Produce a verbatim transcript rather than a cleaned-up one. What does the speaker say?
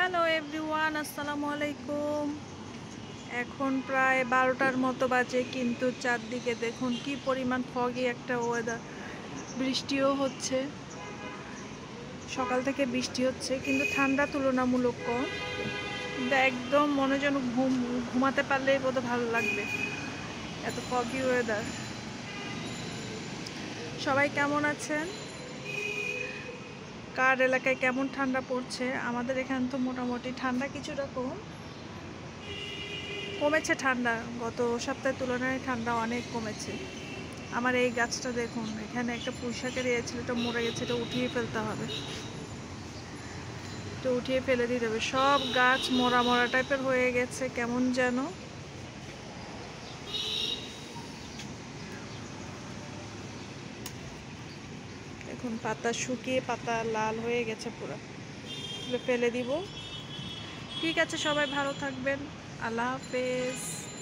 Hello everyone, আসসালামু আলাইকুম। এখন প্রায় বারোটার মতো বাজে, কিন্তু চারদিকে দেখুন কি পরিমাণ ফগি একটা ওয়েদার। বৃষ্টিও হচ্ছে, সকাল থেকে বৃষ্টি হচ্ছে, কিন্তু ঠান্ডা তুলনামূলক কম। কিন্তু একদম মনে যেন ঘুম ঘুমাতে পারলেই বোধহয় ভালো লাগবে, এত ফগি ওয়েদার। সবাই কেমন আছেন? কার এলাকায় কেমন ঠান্ডা পড়ছে? আমাদের এখানে তো মোটামুটি ঠান্ডা কিছুটা কম কমেছে। ঠান্ডা গত সপ্তাহের তুলনায় ঠান্ডা অনেক কমেছে। আমার এই গাছটা দেখুন, এখানে একটা পুঁইশাকের ইয়ে ছিল, এটা মরে গেছে, এটা উঠিয়ে ফেলতে হবে, এটা উঠিয়ে ফেলে দিতে হবে। সব গাছ মরা মরা টাইপের হয়ে গেছে, কেমন যেন। দেখুন পাতা শুকিয়ে পাতা লাল হয়ে গেছে পুরো, ফেলে দিব। ঠিক আছে, সবাই ভালো থাকবেন। আল্লাহ হাফেজ।